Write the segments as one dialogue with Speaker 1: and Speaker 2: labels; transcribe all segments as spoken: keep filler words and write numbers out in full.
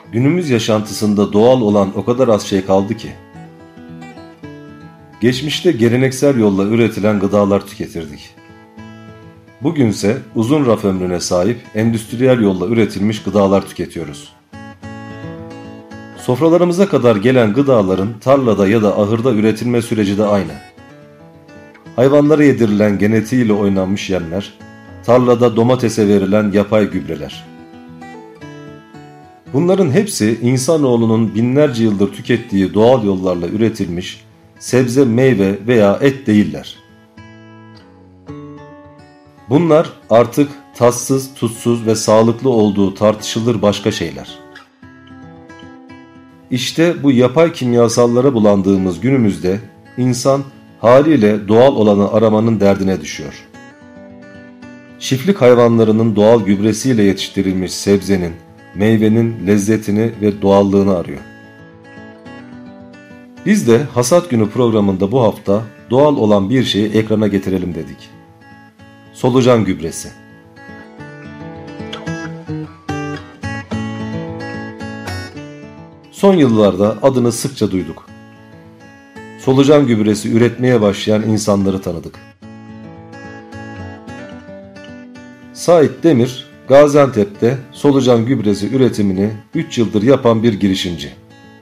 Speaker 1: Günümüz yaşantısında doğal olan o kadar az şey kaldı ki. Geçmişte geleneksel yolla üretilen gıdalar tüketirdik. Bugünse uzun raf ömrüne sahip endüstriyel yolla üretilmiş gıdalar tüketiyoruz. Sofralarımıza kadar gelen gıdaların tarlada ya da ahırda üretilme süreci de aynı. Hayvanlara yedirilen genetiğiyle oynanmış yemler, tarlada domatese verilen yapay gübreler. Bunların hepsi insanoğlunun binlerce yıldır tükettiği doğal yollarla üretilmiş sebze, meyve veya et değiller. Bunlar artık tatsız, tuzsuz ve sağlıklı olduğu tartışılır başka şeyler. İşte bu yapay kimyasallara bulandığımız günümüzde insan haliyle doğal olanı aramanın derdine düşüyor. Çiftlik hayvanlarının doğal gübresiyle yetiştirilmiş sebzenin, meyvenin lezzetini ve doğallığını arıyor. Biz de Hasat Günü programında bu hafta doğal olan bir şeyi ekrana getirelim dedik. Solucan gübresi. Son yıllarda adını sıkça duyduk. Solucan gübresi üretmeye başlayan insanları tanıdık. Sait Demir, Gaziantep'te solucan gübresi üretimini üç yıldır yapan bir girişimci.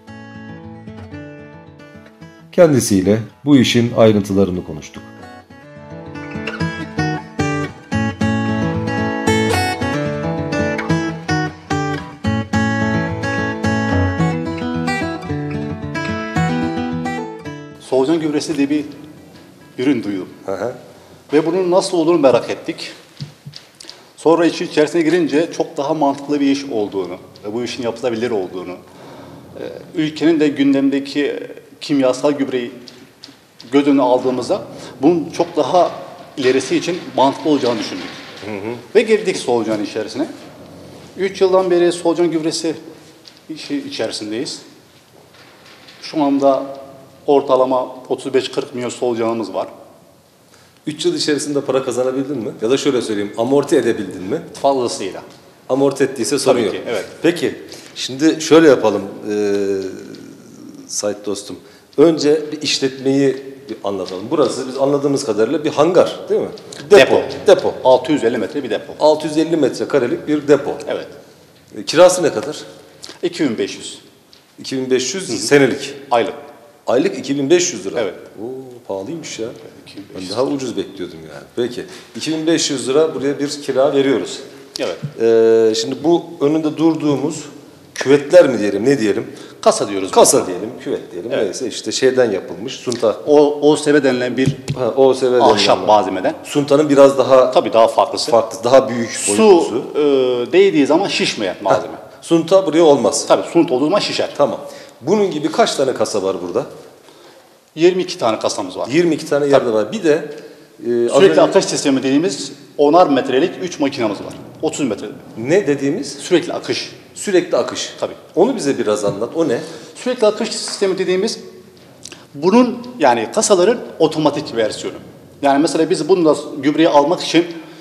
Speaker 1: Kendisiyle bu işin ayrıntılarını konuştuk.
Speaker 2: Solucan gübresi diye bir ürün duydum.
Speaker 1: Hı hı.
Speaker 2: Ve bunun nasıl olduğunu merak ettik. Sonra işin içerisine girince çok daha mantıklı bir iş olduğunu ve bu işin yapılabilir olduğunu, ülkenin de gündemdeki kimyasal gübreyi göz önüne aldığımızda bunun çok daha ilerisi için mantıklı olacağını düşündük. Hı hı. Ve girdik solucanın içerisine. Üç yıldan beri solucan gübresi işi içerisindeyiz. Şu anda ortalama otuz beş kırk milyon solucanımız var.
Speaker 1: üç yıl içerisinde para kazanabildin mi? Ya da şöyle söyleyeyim, amorti edebildin mi?
Speaker 2: Fazlasıyla.
Speaker 1: Amorti ettiyse sorun
Speaker 2: Tabii
Speaker 1: yok.
Speaker 2: ki, evet.
Speaker 1: Peki, şimdi şöyle yapalım e, Sait dostum. Önce bir işletmeyi bir anlatalım. Burası biz anladığımız kadarıyla bir hangar değil mi? Depo.
Speaker 2: Depo.
Speaker 1: Depo.
Speaker 2: altı yüz elli metre bir depo.
Speaker 1: altı yüz elli metrekarelik bir depo.
Speaker 2: Evet.
Speaker 1: E, kirası ne kadar?
Speaker 2: iki bin beş yüz.
Speaker 1: iki bin beş yüz senelik.
Speaker 2: Aylık.
Speaker 1: Aylık iki bin beş yüz lira.
Speaker 2: Evet.
Speaker 1: Oo, pahalıymış ya.
Speaker 2: iki bin beş
Speaker 1: Ben
Speaker 2: yüz.
Speaker 1: daha ucuz bekliyordum yani. Peki. iki bin beş yüz lira buraya bir kira veriyoruz.
Speaker 2: Evet.
Speaker 1: Ee, şimdi bu önünde durduğumuz küvetler mi diyelim, ne diyelim?
Speaker 2: Kasa diyoruz.
Speaker 1: Kasa
Speaker 2: biz.
Speaker 1: diyelim, küvet diyelim.
Speaker 2: Evet.
Speaker 1: Neyse işte şeyden yapılmış. Sunta.
Speaker 2: O O S B denilen bir
Speaker 1: Ha, o seve
Speaker 2: ahşap malzemeden.
Speaker 1: Suntanın biraz daha
Speaker 2: Tabii daha farklısı.
Speaker 1: farklı, daha büyük
Speaker 2: Su
Speaker 1: boyutlusu.
Speaker 2: e, değdiği zaman şişmeyen malzeme.
Speaker 1: Sunta buraya olmaz.
Speaker 2: Tabii sunt olduğu zaman şişer.
Speaker 1: Tamam. Bunun gibi kaç tane kasa var burada?
Speaker 2: yirmi iki tane kasamız var.
Speaker 1: yirmi iki tane yerde var. Bir de e, az
Speaker 2: Sürekli
Speaker 1: önce-
Speaker 2: akış sistemi dediğimiz onar metrelik üç makinamız var. otuz metre.
Speaker 1: ne dediğimiz?
Speaker 2: Sürekli akış.
Speaker 1: Sürekli akış.
Speaker 2: Tabii.
Speaker 1: Onu bize biraz anlat. O ne?
Speaker 2: Sürekli akış sistemi dediğimiz bunun yani kasaların otomatik versiyonu. Yani mesela biz bununla gübreyi almak için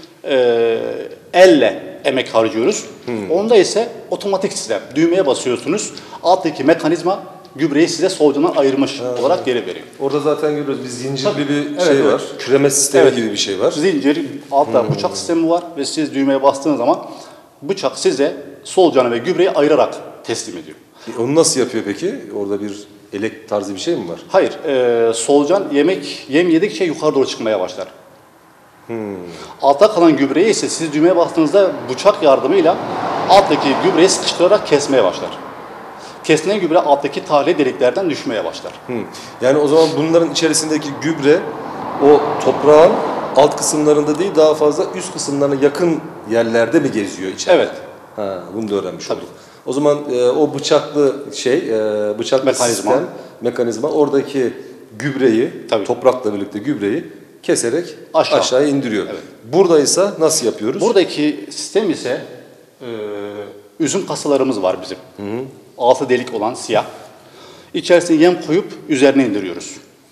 Speaker 2: e, elle emek harcıyoruz. Hmm. Onda ise otomatik sistem. Düğmeye basıyorsunuz. Alttaki mekanizma gübreyi size solucandan ayırmış ha. olarak geri veriyor.
Speaker 1: Orada zaten görüyoruz bir zincirli
Speaker 2: Tabii.
Speaker 1: bir
Speaker 2: Evet,
Speaker 1: şey
Speaker 2: evet.
Speaker 1: var. Küreme sistemi
Speaker 2: Evet.
Speaker 1: gibi bir şey var.
Speaker 2: Zincir, altta
Speaker 1: Hmm.
Speaker 2: bıçak sistemi var ve siz düğmeye bastığınız zaman bıçak size solucanı ve gübreyi ayırarak teslim ediyor.
Speaker 1: E, Onu nasıl yapıyor peki? Orada bir elek tarzı bir şey mi var?
Speaker 2: Hayır, e, solucan yemek yem yedikçe yukarı doğru çıkmaya başlar. Hmm. Altta kalan gübreyi ise siz düğmeye bastığınızda bıçak yardımıyla alttaki gübreyi sıkıştırarak kesmeye başlar. Kesilen gübre alttaki tahliye deliklerden düşmeye başlar.
Speaker 1: Hmm. Yani o zaman bunların içerisindeki gübre o toprağın alt kısımlarında değil daha fazla üst kısımlarına yakın yerlerde mi geziyor içeride?
Speaker 2: Evet.
Speaker 1: Ha, bunu da öğrenmiş
Speaker 2: Tabii.
Speaker 1: olduk. O zaman e, o bıçaklı şey, e, bıçaklı
Speaker 2: Mekanizma.
Speaker 1: sistem, mekanizma oradaki gübreyi,
Speaker 2: Tabii.
Speaker 1: toprakla birlikte gübreyi keserek
Speaker 2: Aşağı.
Speaker 1: aşağıya indiriyor.
Speaker 2: Evet.
Speaker 1: Buradaysa nasıl yapıyoruz?
Speaker 2: Buradaki sistem ise e, üzüm kasalarımız var bizim. Hı hı. Altı delik olan siyah. İçerisine yem koyup üzerine indiriyoruz.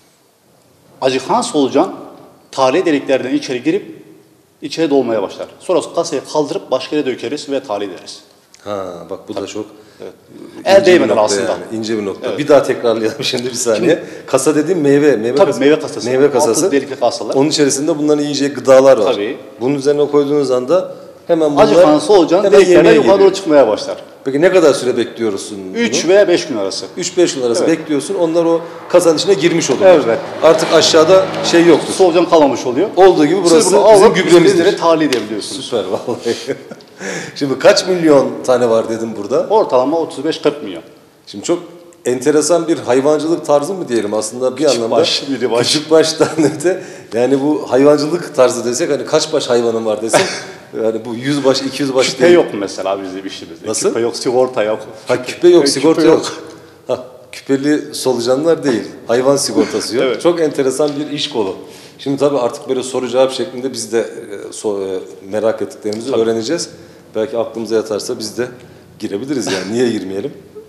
Speaker 2: Acıkan solucan tahliye deliklerden içeri girip içeri dolmaya başlar. Sonra kasayı kaldırıp başka yere dökeriz ve tahliye ederiz.
Speaker 1: Ha bak bu da çok
Speaker 2: El
Speaker 1: ince bir
Speaker 2: değmeden
Speaker 1: nokta
Speaker 2: aslında.
Speaker 1: yani, ince bir nokta.
Speaker 2: Evet.
Speaker 1: Bir daha tekrarlayalım şimdi bir saniye. Kasa dediğim meyve, meyve
Speaker 2: Tabii
Speaker 1: kasası.
Speaker 2: meyve kasası.
Speaker 1: Meyve kasası.
Speaker 2: Altı delikli kasalar.
Speaker 1: Onun içerisinde bunların yiyeceği gıdalar var.
Speaker 2: Tabii.
Speaker 1: Bunun üzerine koyduğunuz anda hemen bunlar
Speaker 2: Acıkan solucan
Speaker 1: hemen
Speaker 2: deliklerden
Speaker 1: yemeğe
Speaker 2: yukarı
Speaker 1: geliyor.
Speaker 2: doğru çıkmaya başlar.
Speaker 1: Peki ne kadar süre bekliyorsun bunu?
Speaker 2: üç veya beş gün arası.
Speaker 1: üç beş gün arası
Speaker 2: Evet.
Speaker 1: bekliyorsun. Onlar o kasanın içine girmiş oluyor.
Speaker 2: Evet.
Speaker 1: Artık aşağıda şey yoktur.
Speaker 2: Solucan kalmamış oluyor.
Speaker 1: Olduğu gibi
Speaker 2: Siz
Speaker 1: burası
Speaker 2: bunu
Speaker 1: bizim
Speaker 2: alıp
Speaker 1: gübremizdir.
Speaker 2: istediğiniz tahliye edebiliyorsunuz.
Speaker 1: Süper vallahi. Şimdi kaç milyon tane var dedim burada.
Speaker 2: Ortalama otuz beş kırk milyon.
Speaker 1: Şimdi çok enteresan bir hayvancılık tarzı mı diyelim aslında bir anlamda.
Speaker 2: baş, biri baş.
Speaker 1: Küçük baştan öte yani bu hayvancılık tarzı desek hani kaç baş hayvanın var desek yani bu yüz baş iki yüz baş
Speaker 2: Küpe
Speaker 1: değil.
Speaker 2: yok mesela bizim işimizde.
Speaker 1: Nasıl?
Speaker 2: Küpe yok, sigorta yok.
Speaker 1: Ha küpe yok,
Speaker 2: Küpe
Speaker 1: sigorta
Speaker 2: yok.
Speaker 1: yok. Ha, küpeli solucanlar değil. Hayvan sigortası yok.
Speaker 2: Evet.
Speaker 1: Çok enteresan bir iş kolu. Şimdi tabii artık böyle soru cevap şeklinde biz de e, so, e, merak ettiklerimizi
Speaker 2: Tabii.
Speaker 1: öğreneceğiz. Belki aklımıza yatarsa biz de girebiliriz yani. Niye girmeyelim?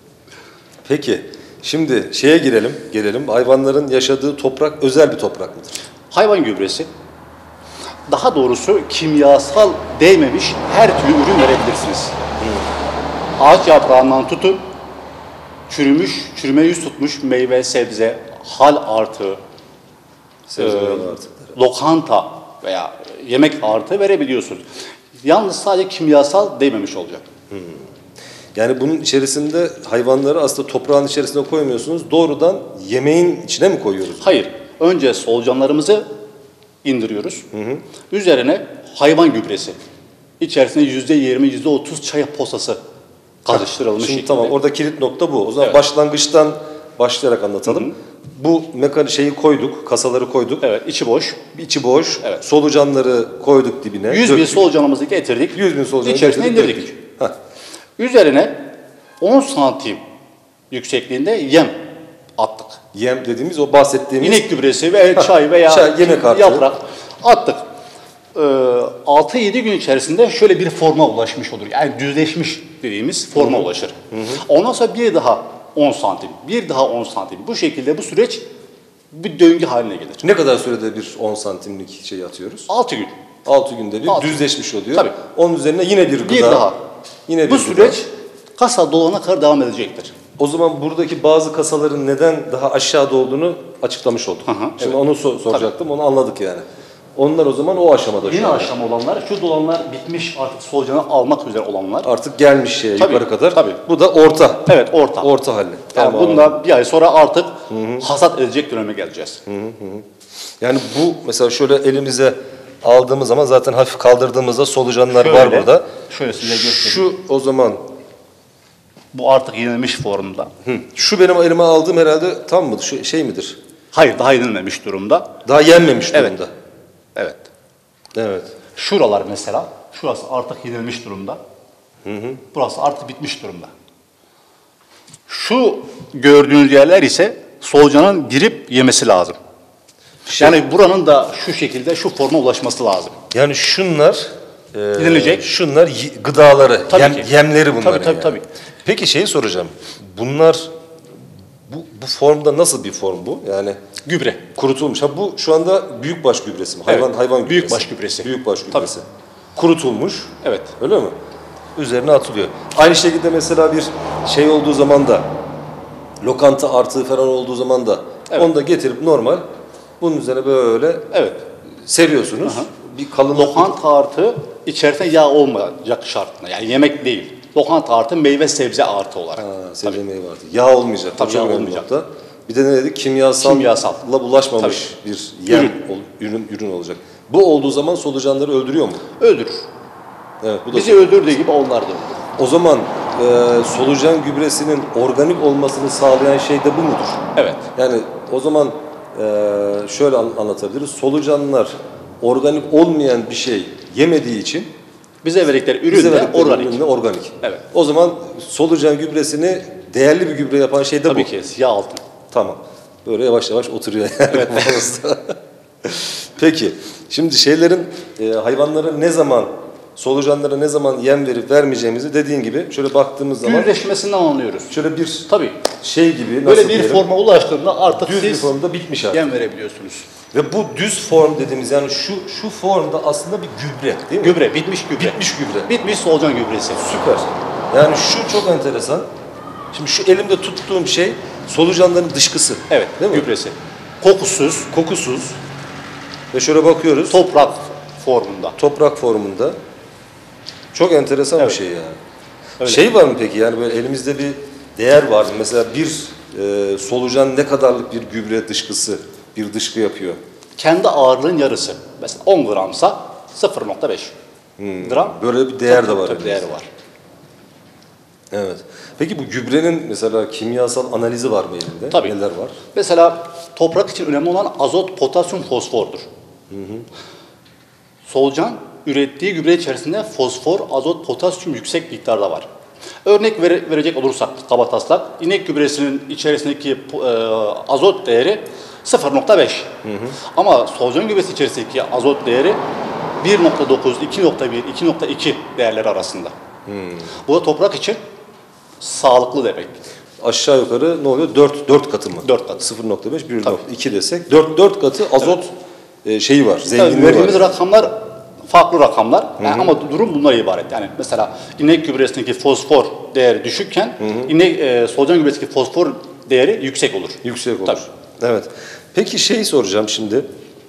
Speaker 1: Peki. Şimdi şeye girelim, gelelim. Hayvanların yaşadığı toprak özel bir toprak mıdır?
Speaker 2: Hayvan gübresi. Daha doğrusu kimyasal değmemiş her türlü ürün verebilirsiniz. Ağaç yaprağından tutun, çürümüş, çürüme yüz tutmuş meyve, sebze, hal artığı,
Speaker 1: Sebze
Speaker 2: e,
Speaker 1: meyve artıkları.
Speaker 2: lokanta veya yemek artığı verebiliyorsunuz. Yalnız sadece kimyasal değmemiş olacak.
Speaker 1: Yani bunun içerisinde hayvanları aslında toprağın içerisine koymuyorsunuz. Doğrudan yemeğin içine mi koyuyoruz?
Speaker 2: Hayır, önce solucanlarımızı indiriyoruz. Üzerine hayvan gübresi. İçerisine yüzde yirmi, yüzde otuz çay posası karıştırılmış
Speaker 1: Şimdi
Speaker 2: şekilde.
Speaker 1: tamam orada kilit nokta bu. O zaman
Speaker 2: Evet.
Speaker 1: başlangıçtan başlayarak anlatalım. Bu mekanik şeyi koyduk, kasaları koyduk.
Speaker 2: Evet, içi boş.
Speaker 1: İçi boş.
Speaker 2: Evet.
Speaker 1: Solucanları koyduk dibine.
Speaker 2: yüz bin
Speaker 1: döktük.
Speaker 2: solucanımızı getirdik.
Speaker 1: yüz bin solucanı
Speaker 2: İçerisine
Speaker 1: getirdik,
Speaker 2: indirdik.
Speaker 1: döktük. Heh.
Speaker 2: Üzerine on santim yüksekliğinde yem attık.
Speaker 1: Yem dediğimiz o bahsettiğimiz
Speaker 2: İnek gübresi veya çay veya
Speaker 1: çay, yemek artığı.
Speaker 2: yaprak attık. Ee, altı yedi gün içerisinde şöyle bir forma ulaşmış olur. Yani düzleşmiş dediğimiz forma ulaşır. Ondan sonra bir daha on santim, bir daha on santim. Bu şekilde bu süreç bir döngü haline gelir.
Speaker 1: Ne kadar sürede bir on santimlik şey atıyoruz?
Speaker 2: altı gün.
Speaker 1: altı günde bir
Speaker 2: Altı.
Speaker 1: düzleşmiş oluyor.
Speaker 2: Tabii.
Speaker 1: Onun üzerine yine bir gıda.
Speaker 2: Bir daha.
Speaker 1: Yine bir
Speaker 2: Bu
Speaker 1: gıda.
Speaker 2: süreç kasa dolana kadar devam edecektir.
Speaker 1: O zaman buradaki bazı kasaların neden daha aşağıda olduğunu açıklamış olduk.
Speaker 2: hı,
Speaker 1: Şimdi
Speaker 2: evet.
Speaker 1: onu so- soracaktım, onu anladık yani. Onlar o zaman o aşamada şu
Speaker 2: Yeni
Speaker 1: anda.
Speaker 2: aşama olanlar, şu dolanlar bitmiş artık solucanı almak üzere olanlar.
Speaker 1: Artık gelmiş şeye
Speaker 2: Tabii,
Speaker 1: yukarı kadar.
Speaker 2: tabii.
Speaker 1: Bu da orta.
Speaker 2: Evet, orta.
Speaker 1: Orta halli.
Speaker 2: Yani
Speaker 1: Tamam.
Speaker 2: bundan bir ay sonra artık hasat edecek döneme geleceğiz.
Speaker 1: Yani bu mesela şöyle elimize aldığımız zaman zaten hafif kaldırdığımızda solucanlar
Speaker 2: Şöyle,
Speaker 1: var burada.
Speaker 2: şöyle size göstereyim.
Speaker 1: Şu o zaman
Speaker 2: Bu artık yenilmiş formda.
Speaker 1: hı, şu benim elime aldığım herhalde tam mıdır? Şu şey midir?
Speaker 2: Hayır, daha yenilmemiş durumda.
Speaker 1: Daha yenmemiş
Speaker 2: Evet.
Speaker 1: durumda.
Speaker 2: Evet.
Speaker 1: Evet.
Speaker 2: Şuralar mesela, şurası artık yenilmiş durumda. Burası artık bitmiş durumda. Şu gördüğünüz yerler ise solucanın girip yemesi lazım.
Speaker 1: Şey-
Speaker 2: Yani buranın da şu şekilde şu forma ulaşması lazım.
Speaker 1: Yani şunlar e,
Speaker 2: Yenilecek.
Speaker 1: şunlar y- gıdaları,
Speaker 2: Tabii
Speaker 1: yem-
Speaker 2: ki.
Speaker 1: yemleri bunların.
Speaker 2: Tabii, tabii,
Speaker 1: yani.
Speaker 2: tabii.
Speaker 1: Peki şeyi soracağım. Bunlar bu, bu formda nasıl bir form bu? Yani
Speaker 2: Gübre.
Speaker 1: kurutulmuş. Ha bu şu anda büyükbaş gübresi mi? Hayvan
Speaker 2: Evet,
Speaker 1: hayvan gübresi.
Speaker 2: büyükbaş gübresi.
Speaker 1: Büyükbaş
Speaker 2: Tabii.
Speaker 1: gübresi. Kurutulmuş.
Speaker 2: Evet.
Speaker 1: Öyle mi? Üzerine atılıyor. Aynı şekilde mesela bir şey olduğu zaman da lokanta artığı falan olduğu zaman da
Speaker 2: Evet.
Speaker 1: onu da getirip normal bunun üzerine böyle
Speaker 2: Evet.
Speaker 1: seriyorsunuz. Bir kalınlık.
Speaker 2: Lokanta artı içerisinde yağ olmayacak şartına. Yani yemek değil. Lokanta artı meyve sebze artı olarak.
Speaker 1: Ha, sebze meyve vardı. Yağ olmayacak.
Speaker 2: Tabii,
Speaker 1: Çok
Speaker 2: yağ
Speaker 1: önemli
Speaker 2: olmayacak.
Speaker 1: nokta. Bir de ne dedik? Kimyasal,
Speaker 2: Kimyasal.
Speaker 1: bulaşmamış bir yem,
Speaker 2: Ürün.
Speaker 1: ol- ürün ürün olacak. Bu olduğu zaman solucanları öldürüyor mu?
Speaker 2: Öldürür.
Speaker 1: Evet, bu da
Speaker 2: Bizi öldürdüğü gibi onlar da öldürür.
Speaker 1: O zaman e, solucan gübresinin organik olmasını sağlayan şey de bu mudur?
Speaker 2: Evet.
Speaker 1: Yani o zaman e, şöyle an- anlatabiliriz. Solucanlar organik olmayan bir şey yemediği için
Speaker 2: Bize verdikleri ürün
Speaker 1: bize
Speaker 2: de
Speaker 1: verdikleri
Speaker 2: organik.
Speaker 1: ürün de organik.
Speaker 2: Evet.
Speaker 1: O zaman solucan gübresini değerli bir gübre yapan şey de
Speaker 2: Tabii
Speaker 1: bu.
Speaker 2: ki siyah altın.
Speaker 1: Tamam. Böyle yavaş yavaş oturuyor yani kafamızda. Peki. Şimdi şeylerin, e, hayvanlara ne zaman, solucanlara ne zaman yem verip vermeyeceğimizi dediğin gibi şöyle baktığımız zaman
Speaker 2: Yüzleşmesinden anlıyoruz.
Speaker 1: şöyle bir
Speaker 2: Tabii.
Speaker 1: şey gibi nasıl
Speaker 2: Böyle bir
Speaker 1: diyelim,
Speaker 2: forma ulaştığında artık
Speaker 1: düz bir
Speaker 2: siz
Speaker 1: formda bitmiş artık.
Speaker 2: yem verebiliyorsunuz.
Speaker 1: Ve bu düz form dediğimiz yani şu şu formda aslında bir gübre değil mi?
Speaker 2: Gübre, bitmiş gübre.
Speaker 1: Bitmiş gübre.
Speaker 2: Bitmiş solucan gübresi.
Speaker 1: Süper. Yani şu çok enteresan. Şimdi şu elimde tuttuğum şey solucanların dışkısı.
Speaker 2: Evet,
Speaker 1: Değil mi?
Speaker 2: gübresi. Kokusuz,
Speaker 1: Kokusuz. Ve şöyle bakıyoruz.
Speaker 2: toprak formunda.
Speaker 1: Toprak formunda. Çok enteresan
Speaker 2: Evet.
Speaker 1: bir şey yani.
Speaker 2: Öyle.
Speaker 1: Şey var mı peki, yani böyle elimizde bir değer var mı? Mesela bir e, solucan ne kadarlık bir gübre dışkısı, bir dışkı yapıyor?
Speaker 2: Kendi ağırlığın yarısı. Mesela on gramsa sıfır nokta beş gram.
Speaker 1: Böyle bir değer de
Speaker 2: Tabii,
Speaker 1: var
Speaker 2: tabii,
Speaker 1: elimizde.
Speaker 2: değeri var.
Speaker 1: Evet. Peki bu gübrenin mesela kimyasal analizi var mı elinde?
Speaker 2: Tabii.
Speaker 1: Neler var?
Speaker 2: Mesela toprak için önemli olan azot, potasyum, fosfordur. Solucan ürettiği gübre içerisinde fosfor, azot, potasyum yüksek miktarda var. Örnek vere- verecek olursak kabataslak, inek gübresinin içerisindeki e, azot değeri sıfır nokta beş. Ama solucan gübresi içerisindeki azot değeri bir nokta dokuz, iki nokta bir, iki nokta iki değerleri arasında. Bu da toprak için sağlıklı demek.
Speaker 1: Aşağı yukarı ne oluyor? dört, dört katı mı?
Speaker 2: dört katı.
Speaker 1: sıfır nokta beş, bir nokta iki desek dört, dört katı azot e, şeyi var,
Speaker 2: Tabii
Speaker 1: zenginliği
Speaker 2: verdiğimiz
Speaker 1: var.
Speaker 2: rakamlar farklı rakamlar. Yani ama durum bunlara ibaret. Yani mesela inek gübresindeki fosfor değeri düşükken inek e, solucan gübresindeki fosfor değeri yüksek olur.
Speaker 1: Yüksek olur.
Speaker 2: Tabii.
Speaker 1: Evet. Peki şey soracağım şimdi.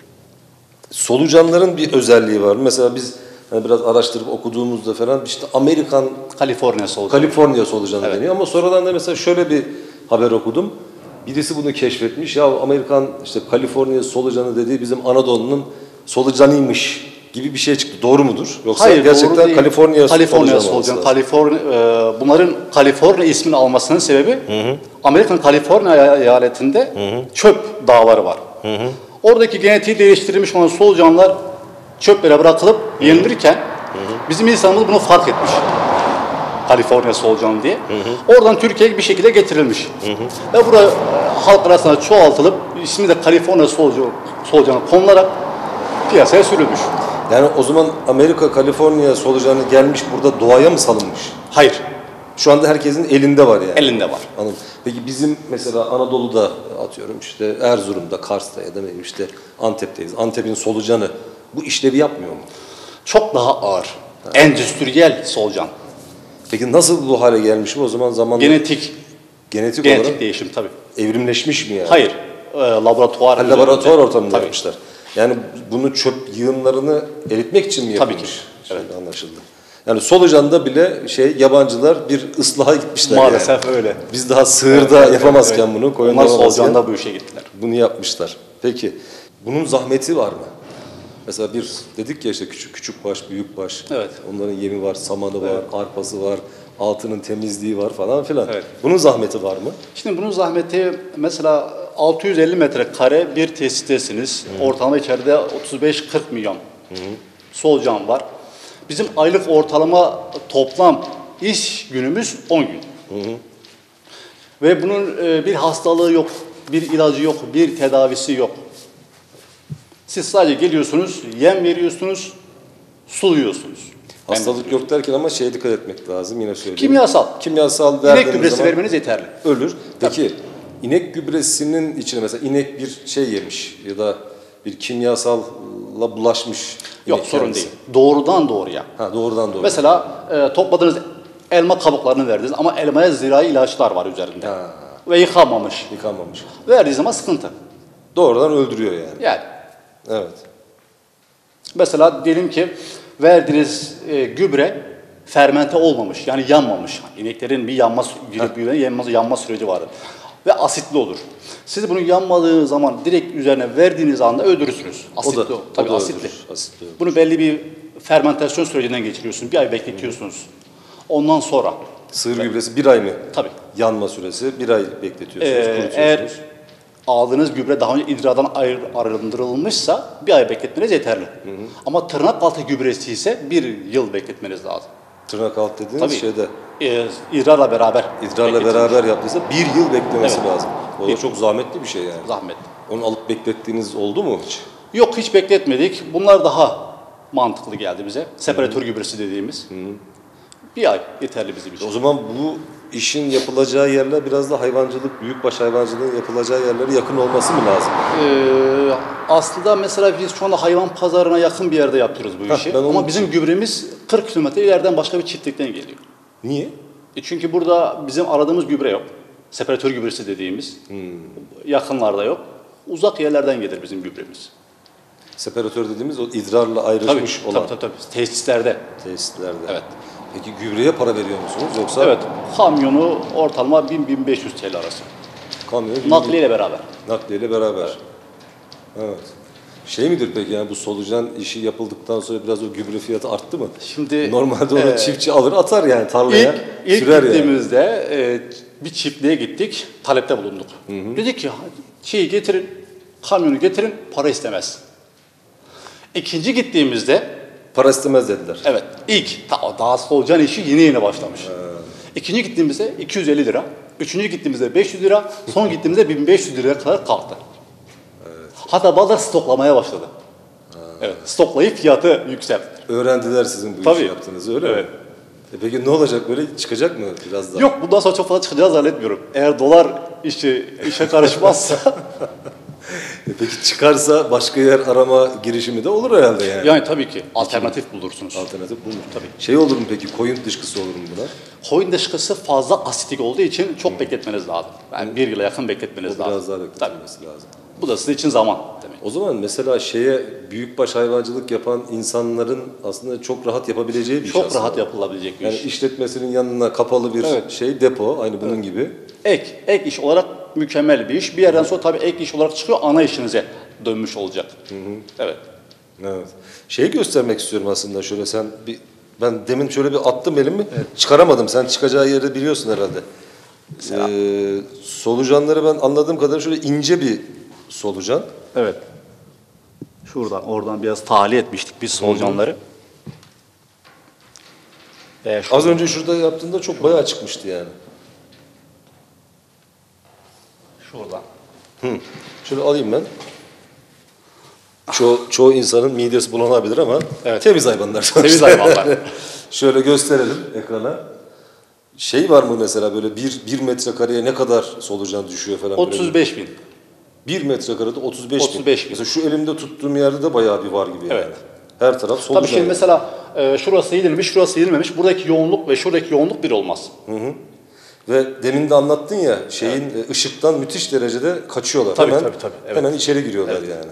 Speaker 1: Solucanların bir özelliği var mı? Mesela biz hani biraz araştırıp okuduğumuzda falan işte Amerikan,
Speaker 2: Kaliforniya solucanı.
Speaker 1: Kaliforniya solucanı
Speaker 2: Evet.
Speaker 1: deniyor ama sonradan da mesela şöyle bir haber okudum. Birisi bunu keşfetmiş. Ya Amerikan işte Kaliforniya solucanı dediği bizim Anadolu'nun solucanıymış gibi bir şey çıktı. Doğru mudur? Yoksa
Speaker 2: Hayır, doğru
Speaker 1: gerçekten
Speaker 2: değil.
Speaker 1: Kaliforniya,
Speaker 2: Kaliforniya
Speaker 1: solucanı olması
Speaker 2: solucanı.
Speaker 1: lazım?
Speaker 2: Kaliforniya, e, bunların Kaliforniya ismini almasının sebebi Amerika'nın Kaliforniya eyaletinde çöp dağları var. Oradaki genetiği değiştirilmiş olan solucanlar çöplere bırakılıp yenilirken bizim insanımız bunu fark etmiş. Kaliforniya solucanı diye. Oradan Türkiye'ye bir şekilde getirilmiş. Ve burada e, halk arasında çoğaltılıp ismi de Kaliforniya solucanı, solucanı konularak piyasaya sürülmüş.
Speaker 1: Yani o zaman Amerika, Kaliforniya solucanı gelmiş burada doğaya mı salınmış?
Speaker 2: Hayır,
Speaker 1: Şu anda herkesin elinde var yani.
Speaker 2: elinde var.
Speaker 1: Anladım. Peki bizim mesela Anadolu'da atıyorum işte Erzurum'da, Kars'ta ya da ne bileyim işte Antep'teyiz. Antep'in solucanı bu işlevi yapmıyor mu?
Speaker 2: Çok daha ağır. Endüstriyel solucan.
Speaker 1: Peki nasıl bu hale gelmiş bu o zaman zamanla?
Speaker 2: Genetik,
Speaker 1: genetik,
Speaker 2: genetik
Speaker 1: olarak
Speaker 2: değişim tabii.
Speaker 1: evrimleşmiş mi yani?
Speaker 2: Hayır, e, laboratuvar.
Speaker 1: Ha,
Speaker 2: üzerinde.
Speaker 1: laboratuvar ortamında
Speaker 2: Tabii.
Speaker 1: yapmışlar. Yani bunu çöp yığınlarını eritmek için mi
Speaker 2: Tabii
Speaker 1: yapılmış?
Speaker 2: ki.
Speaker 1: Şimdi anlaşıldı. Yani solucanda bile şey yabancılar bir ıslaha gitmişler
Speaker 2: Maalesef
Speaker 1: yani.
Speaker 2: öyle.
Speaker 1: Biz daha sığırda
Speaker 2: Evet,
Speaker 1: yapamazken
Speaker 2: evet.
Speaker 1: bunu, koyunda
Speaker 2: Onlar
Speaker 1: yapamazken
Speaker 2: solucanda bu işe gittiler.
Speaker 1: bunu yapmışlar. Peki bunun zahmeti var mı? Mesela bir dedik ya işte küçük küçük baş, büyük baş.
Speaker 2: Evet.
Speaker 1: Onların yemi var, samanı var, arpası var, altının temizliği var falan filan.
Speaker 2: Evet.
Speaker 1: Bunun zahmeti var mı?
Speaker 2: Şimdi bunun zahmeti mesela altı yüz elli metrekare bir tesistesiniz. Ortalama içeride otuz beş kırk milyon solucan var. Bizim aylık ortalama toplam iş günümüz on gün. Ve bunun e, bir hastalığı yok, bir ilacı yok, bir tedavisi yok. Siz sadece geliyorsunuz, yem veriyorsunuz, suluyorsunuz.
Speaker 1: Hastalık yok derken ama şeye dikkat etmek lazım yine söyleyeyim.
Speaker 2: Kimyasal.
Speaker 1: Kimyasal
Speaker 2: İnek
Speaker 1: verdiğiniz
Speaker 2: gübresi
Speaker 1: zaman
Speaker 2: vermeniz yeterli.
Speaker 1: ölür. Peki inek gübresinin içine mesela inek bir şey yemiş ya da bir kimyasalla bulaşmış.
Speaker 2: Yok,
Speaker 1: inek
Speaker 2: sorun
Speaker 1: kendisi.
Speaker 2: değil. Doğrudan doğruya.
Speaker 1: Ha doğrudan doğru.
Speaker 2: Mesela e, topladığınız elma kabuklarını verdiniz ama elmaya zirai ilaçlar var üzerinde.
Speaker 1: Ha.
Speaker 2: Ve yıkanmamış.
Speaker 1: Yıkanmamış.
Speaker 2: Verdiği zaman sıkıntı.
Speaker 1: Doğrudan öldürüyor yani.
Speaker 2: Yani
Speaker 1: Evet.
Speaker 2: mesela diyelim ki verdiğiniz e, gübre fermente olmamış, yani yanmamış. İneklerin bir yanma, girip bir yanma, yanma süreci vardır. Ve asitli olur. Siz bunu yanmadığı zaman direkt üzerine verdiğiniz anda öldürürsünüz. Asitli.
Speaker 1: o da,
Speaker 2: Tabii
Speaker 1: o da
Speaker 2: asitli.
Speaker 1: öldürür. Asitli öldürür.
Speaker 2: Bunu belli bir fermentasyon sürecinden geçiriyorsunuz. Bir ay bekletiyorsunuz. Ondan sonra
Speaker 1: Sığır gübresi bir ay mı?
Speaker 2: tabii.
Speaker 1: Yanma süresi bir ay bekletiyorsunuz,
Speaker 2: Ee,
Speaker 1: kurutuyorsunuz.
Speaker 2: eğer aldığınız gübre daha önce idrardan ayır, arındırılmışsa bir ay bekletmeniz yeterli. Ama tırnak altı gübresi ise bir yıl bekletmeniz lazım.
Speaker 1: Tırnak alt dediğiniz
Speaker 2: Tabii.
Speaker 1: şeyde
Speaker 2: Ee, idrarla beraber.
Speaker 1: idrarla
Speaker 2: bekletilir.
Speaker 1: beraber yaptıysa bir yıl beklemesi
Speaker 2: Evet.
Speaker 1: lazım. O da
Speaker 2: Bir-
Speaker 1: çok zahmetli bir şey yani.
Speaker 2: Zahmet.
Speaker 1: Onu alıp beklettiğiniz oldu mu hiç?
Speaker 2: Yok, hiç bekletmedik. Bunlar daha mantıklı geldi bize. Separatör gübresi dediğimiz. Bir ay yeterli bizim için.
Speaker 1: O zaman bu işin yapılacağı yerler biraz da hayvancılık, büyükbaş hayvancılığın yapılacağı yerlere yakın olması mı lazım?
Speaker 2: Ee, aslında mesela biz şu anda hayvan pazarına yakın bir yerde yapıyoruz bu
Speaker 1: Heh,
Speaker 2: işi.
Speaker 1: ben onun
Speaker 2: Ama bizim gübremiz kırk kilometre ileriden başka bir çiftlikten geliyor.
Speaker 1: Niye?
Speaker 2: E çünkü burada bizim aradığımız gübre yok. Separatör gübresi dediğimiz. Hmm. Yakınlarda yok. Uzak yerlerden gelir bizim gübremiz.
Speaker 1: Separatör dediğimiz o idrarla ayrışmış
Speaker 2: tabii,
Speaker 1: olan.
Speaker 2: Tabii tabii tabii. Tesislerde.
Speaker 1: Tesislerde.
Speaker 2: Evet.
Speaker 1: Peki gübreye para veriyor musunuz yoksa?
Speaker 2: Evet. Kamyonu ortalama bin bin beş yüz T L arası.
Speaker 1: Kamyonu
Speaker 2: nakliyeyle beraber.
Speaker 1: Nakliyeyle beraber. Evet. evet. Şey midir peki yani bu solucan işi yapıldıktan sonra biraz o gübre fiyatı arttı mı?
Speaker 2: Şimdi
Speaker 1: normalde onu
Speaker 2: e,
Speaker 1: çiftçi alır atar yani tarlaya.
Speaker 2: İlk, ilk
Speaker 1: sürer
Speaker 2: gittiğimizde yani. e, bir çiftliğe gittik, talepte bulunduk. Hı hı. Dedik ki şeyi getirin, kamyonu getirin, para istemez. İkinci gittiğimizde
Speaker 1: para istemez dediler.
Speaker 2: Evet, ilk daha, daha solucan işi yeni yeni başlamış. Ha. İkinci gittiğimizde iki yüz elli lira, üçüncü gittiğimizde beş yüz lira, son gittiğimizde bin beş yüz liraya kadar kalktı. Evet. Hatta bazıları stoklamaya başladı. Ha. Evet, stoklayıp fiyatı yükseltti.
Speaker 1: Öğrendiler sizin bu
Speaker 2: Tabii.
Speaker 1: işi yaptığınızı öyle
Speaker 2: evet.
Speaker 1: mi? E peki ne olacak böyle çıkacak mı biraz daha?
Speaker 2: Yok bundan sonra çok fazla çıkacağız zannetmiyorum. Eğer dolar işi işe karışmazsa.
Speaker 1: e peki çıkarsa başka yer arama girişimi de olur herhalde yani.
Speaker 2: Yani tabii ki alternatif bulursunuz.
Speaker 1: Alternatif bulunur.
Speaker 2: Tabii.
Speaker 1: Şey olur mu peki koyun dışkısı olur mu buna?
Speaker 2: Koyun dışkısı fazla asitik olduğu için çok hmm. bekletmeniz lazım. Yani bir yıla yakın bekletmeniz
Speaker 1: o
Speaker 2: lazım.
Speaker 1: Biraz daha bekletmesi lazım.
Speaker 2: Bu da sizin için zaman demek.
Speaker 1: O zaman mesela şeye büyükbaş hayvancılık yapan insanların aslında çok rahat yapabileceği bir
Speaker 2: çok
Speaker 1: iş aslında.
Speaker 2: Çok rahat yapılabilecek bir
Speaker 1: yani
Speaker 2: iş.
Speaker 1: Yani işletmesinin yanına kapalı bir evet. şey depo aynı bunun evet. gibi.
Speaker 2: Ek, ek iş olarak mükemmel bir iş. Bir yerden sonra tabii ek iş olarak çıkıyor ana işinize dönmüş olacak. Hı hı. Evet.
Speaker 1: Evet. Şeyi göstermek istiyorum aslında şöyle sen bir ben demin şöyle bir attım elimi evet. çıkaramadım. Sen çıkacağı yeri biliyorsun herhalde. Ee, solucanları ben anladığım kadarıyla şöyle ince bir solucan.
Speaker 2: Evet. Şuradan, oradan biraz tahliye etmiştik biz solucanları.
Speaker 1: Az önce şurada yaptığında çok bayağı çıkmıştı yani.
Speaker 2: Şuradan.
Speaker 1: Hı. Şöyle alayım ben. Ço çoğu insanın midesi bulanabilir ama evet. temiz hayvanlar.
Speaker 2: Temiz hayvanlar.
Speaker 1: Şöyle gösterelim ekrana. Şey var mı mesela böyle bir, bir metrekareye ne kadar solucan düşüyor falan?
Speaker 2: otuz beş bin.
Speaker 1: Bir metrekarede otuz beş bin.
Speaker 2: otuz beş bin.
Speaker 1: Mesela şu elimde tuttuğum yerde de bayağı bir var gibi yani.
Speaker 2: Evet.
Speaker 1: Her taraf solucan.
Speaker 2: Tabii şimdi mesela e, şurası eğilmiş, şurası eğilmemiş. Buradaki yoğunluk ve şuradaki yoğunluk bir olmaz.
Speaker 1: Hı hı. Ve demin de anlattın ya şeyin evet. ışıktan müthiş derecede kaçıyorlar.
Speaker 2: Tabii
Speaker 1: hemen,
Speaker 2: tabii tabii. Evet.
Speaker 1: Hemen içeri giriyorlar evet. yani.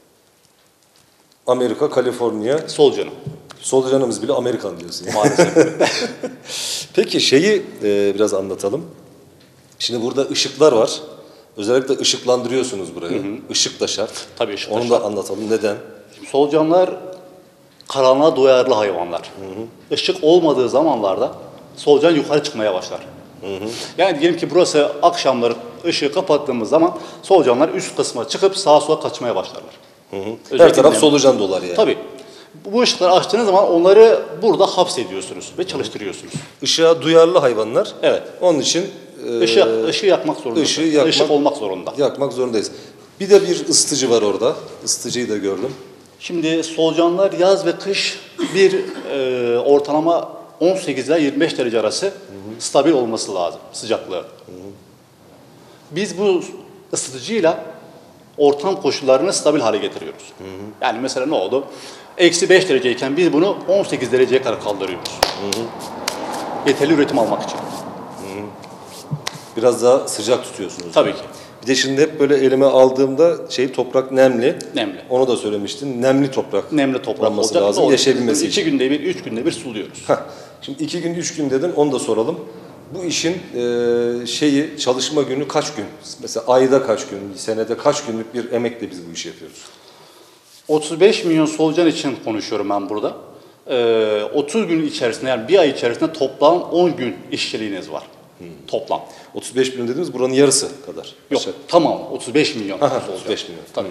Speaker 1: Amerika, Kaliforniya.
Speaker 2: Solucanı.
Speaker 1: Solucanımız bile Amerikan diyorsun. Yani.
Speaker 2: Maalesef.
Speaker 1: Peki şeyi e, biraz anlatalım. Şimdi burada ışıklar var. Özellikle ışıklandırıyorsunuz burayı. Hı hı. Işık da şart.
Speaker 2: Tabii ışık da
Speaker 1: Onu
Speaker 2: şart.
Speaker 1: da anlatalım. Neden?
Speaker 2: Şimdi solucanlar karanlığa duyarlı hayvanlar. Hı hı. Işık olmadığı zamanlarda solucan yukarı çıkmaya başlar. Hı hı. Yani diyelim ki burası akşamları ışığı kapattığımız zaman solucanlar üst kısma çıkıp sağa sola kaçmaya başlarlar.
Speaker 1: Hı hı. Her taraf solucan dolar yani.
Speaker 2: Tabii. Bu ışıkları açtığınız zaman onları burada hapsediyorsunuz ve çalıştırıyorsunuz.
Speaker 1: Işığa duyarlı hayvanlar.
Speaker 2: Evet.
Speaker 1: Onun için
Speaker 2: e, ışık, ışığı yakmak zorundayız.
Speaker 1: Işığı yakmak,
Speaker 2: Işık olmak zorunda.
Speaker 1: Yakmak zorundayız. Bir de bir ısıtıcı var orada. Isıtıcıyı da gördüm.
Speaker 2: Şimdi solucanlar yaz ve kış bir e, ortalama on sekiz ile yirmi beş derece arası hı hı. stabil olması lazım sıcaklığı. Hı hı. Biz bu ısıtıcıyla ortam koşullarını stabil hale getiriyoruz. Hı hı. Yani mesela ne oldu? Eksi beş dereceyken biz bunu on sekiz dereceye kadar kaldırıyoruz. Hı hı. Yeterli üretim almak için. Hı hı.
Speaker 1: Biraz daha sıcak tutuyorsunuz.
Speaker 2: Tabii ki.
Speaker 1: Bir de şimdi hep böyle elime aldığımda şey toprak nemli.
Speaker 2: Nemli.
Speaker 1: Onu da söylemiştin. Nemli toprak.
Speaker 2: Nemli toprak
Speaker 1: olması lazım.
Speaker 2: Olacak.
Speaker 1: Yaşayabilmesi
Speaker 2: için.
Speaker 1: İki
Speaker 2: günde bir, üç günde bir suluyoruz.
Speaker 1: Heh. Şimdi iki gün, üç gün dedin. Onu da soralım. Bu işin e, şeyi çalışma günü kaç gün? Mesela ayda kaç gün, senede kaç günlük bir emekle biz bu işi yapıyoruz?
Speaker 2: otuz beş milyon solucan için konuşuyorum ben burada. Ee, otuz gün içerisinde yani bir ay içerisinde toplam on gün işçiliğiniz var. Hmm. Toplam.
Speaker 1: otuz beş milyon dediğimiz buranın yarısı kadar.
Speaker 2: Yok
Speaker 1: Aşağı.
Speaker 2: tamam otuz beş milyon.
Speaker 1: Aha, otuz beş milyon.
Speaker 2: Tabii.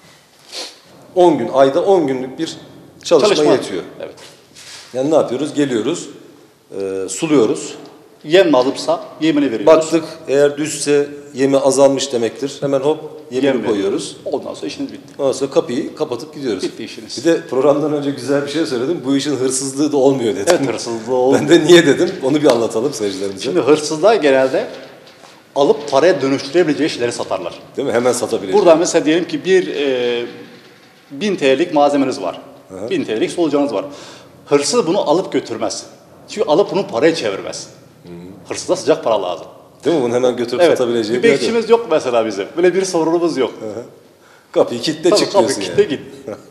Speaker 1: Hmm. on gün, ayda on günlük bir çalışma, çalışma yetiyor.
Speaker 2: Evet.
Speaker 1: Yani ne yapıyoruz? Geliyoruz, e, suluyoruz.
Speaker 2: Yem alıpsa yemini veriyoruz.
Speaker 1: Baktık eğer düzse yemi azalmış demektir. Hemen hop yemini Yem koyuyoruz.
Speaker 2: Ondan sonra işiniz bitti.
Speaker 1: Ondan sonra kapıyı kapatıp gidiyoruz.
Speaker 2: Bitti işiniz.
Speaker 1: Bir de programdan önce güzel bir şey söyledim. Bu işin hırsızlığı da olmuyor dedim.
Speaker 2: Evet hırsızlığı olmuyor.
Speaker 1: Ben de niye dedim? Onu bir anlatalım seyircilerimize.
Speaker 2: Şimdi hırsızlar genelde alıp paraya dönüştürebileceği şeyleri satarlar.
Speaker 1: Değil mi? Hemen satabileceği.
Speaker 2: Burada mesela diyelim ki bir e, bin T L'lik malzemeniz var. Aha. bin T L'lik solucanınız var. Hırsız bunu alıp götürmez. Çünkü alıp bunu paraya çevirmez. Hı. Hırsıza sıcak para lazım.
Speaker 1: Değil mi? Bunu hemen götürüp
Speaker 2: Evet,
Speaker 1: satabileceği
Speaker 2: bir
Speaker 1: bir yer yok.
Speaker 2: bekçimiz yok mesela bizim. Böyle bir sorunumuz yok.
Speaker 1: Kapıyı kilitle
Speaker 2: Tabii,
Speaker 1: çık
Speaker 2: kapı
Speaker 1: diyorsun
Speaker 2: kilitle
Speaker 1: yani.
Speaker 2: git.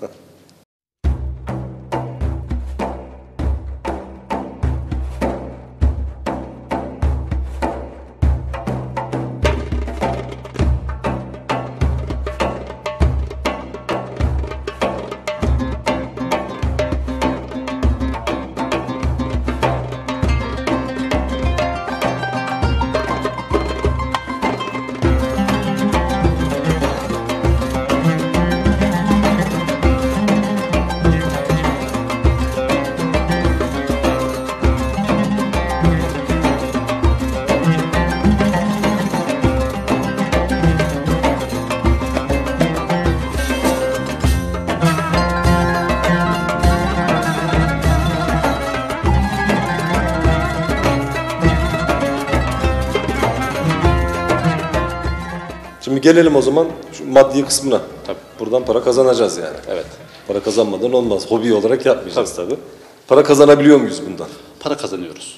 Speaker 1: Şimdi gelelim o zaman şu maddi kısmına.
Speaker 2: Tabii.
Speaker 1: Buradan para kazanacağız yani.
Speaker 2: Evet.
Speaker 1: Para kazanmadan olmaz. Hobi olarak yapmayacağız tabii. Para kazanabiliyor muyuz bundan?
Speaker 2: Para kazanıyoruz.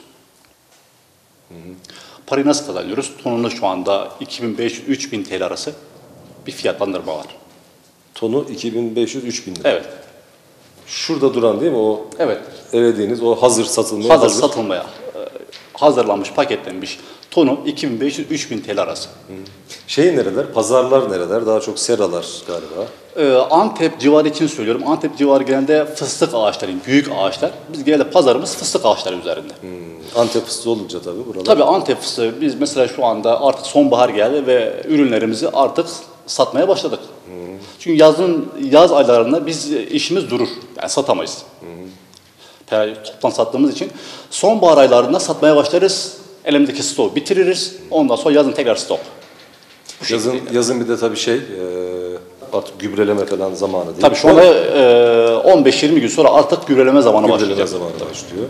Speaker 2: Parayı nasıl kazanıyoruz? Tonunu şu anda iki bin beş yüz üç bin T L arası bir fiyatlandırma var.
Speaker 1: Tonu iki bin beş yüz üç bin lira.
Speaker 2: Evet.
Speaker 1: Şurada duran değil mi o
Speaker 2: Evet.
Speaker 1: elediğiniz o hazır satılmaya
Speaker 2: Hazır,
Speaker 1: hazır.
Speaker 2: satılmaya e, hazırlanmış, paketlenmiş tonu iki bin beş yüz üç bin T L arası.
Speaker 1: Şey nereler? Pazarlar nereler? Daha çok seralar galiba.
Speaker 2: Ee, Antep civarı için söylüyorum. Antep civarı genelde fıstık ağaçları, büyük ağaçlar. Biz genelde pazarımız fıstık ağaçları üzerinde.
Speaker 1: Hmm. Antep fıstığı olunca tabii buralar.
Speaker 2: Tabii Antep fıstığı, biz mesela şu anda artık sonbahar geldi ve ürünlerimizi artık satmaya başladık. Çünkü yazın yaz aylarında biz işimiz durur. Yani satamayız. Yani toptan sattığımız için sonbahar aylarında satmaya başlarız. Elimdeki stoğu bitiririz. Ondan sonra yazın tekrar stok. Bu
Speaker 1: Yazın,
Speaker 2: şekilde.
Speaker 1: yazın bir de tabii şey, e, artık gübreleme falan zamanı değil.
Speaker 2: Tabii şu anda e, on beş yirmi gün sonra artık gübreleme zamanı
Speaker 1: gübreleme
Speaker 2: başlayacak.
Speaker 1: zamanı başlıyor.